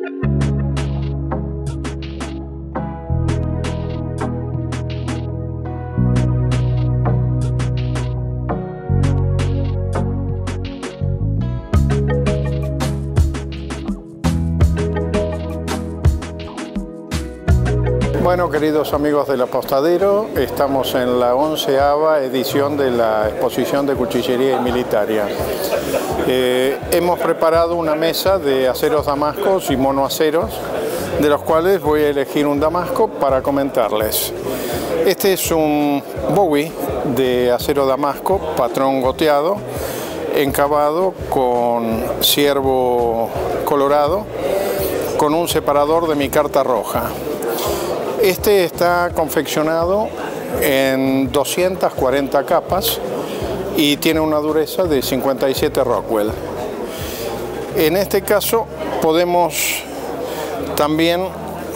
Bueno, queridos amigos del Apostadero, estamos en la 11ª edición de la exposición de cuchillería y militaria. Hemos preparado una mesa de aceros damascos y monoaceros, de los cuales voy a elegir un damasco para comentarles. Este es un Bowie de acero damasco, patrón goteado, encabado con ciervo colorado, con un separador de micarta roja. Este está confeccionado en 240 capas y tiene una dureza de 57 Rockwell. En este caso podemos también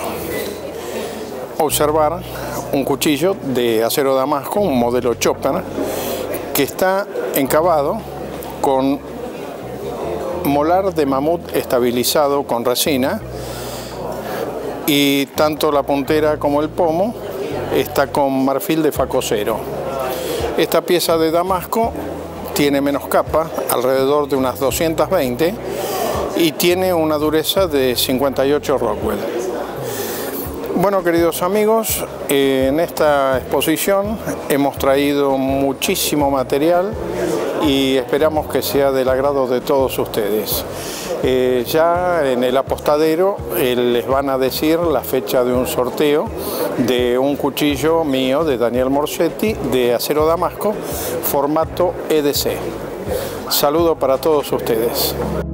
observar un cuchillo de acero damasco, un modelo Chopper, que está encabado con molar de mamut estabilizado con resina, y tanto la puntera como el pomo está con marfil de facocero. Esta pieza de damasco tiene menos capa, alrededor de unas 220, y tiene una dureza de 58 Rockwell. Bueno, queridos amigos, en esta exposición hemos traído muchísimo material y esperamos que sea del agrado de todos ustedes. Ya en el Apostadero les van a decir la fecha de un sorteo de un cuchillo mío de Daniel Morsetti de acero damasco, formato EDC. Saludo para todos ustedes.